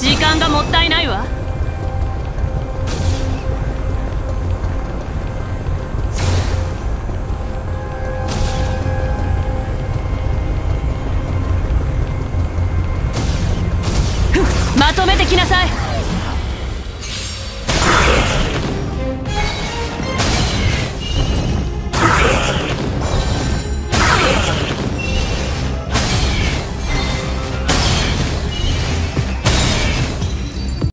時間がもったいないわ。まとめてきなさい。